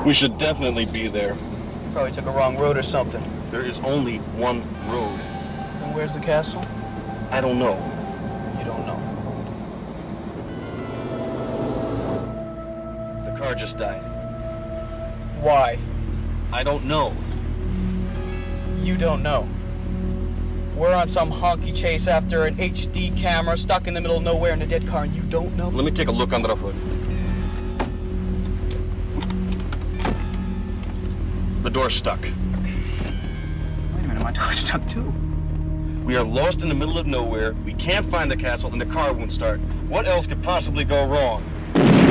We should definitely be there. Probably took a wrong road or something. There is only one road. And where's the castle? I don't know. You don't know. The car just died. Why? I don't know. You don't know. We're on some honky chase after an HD camera stuck in the middle of nowhere in a dead car, and you don't know? Let me take a look under the hood. The door's stuck. Wait a minute, my door's stuck too. We are lost in the middle of nowhere. We can't find the castle, and the car won't start. What else could possibly go wrong?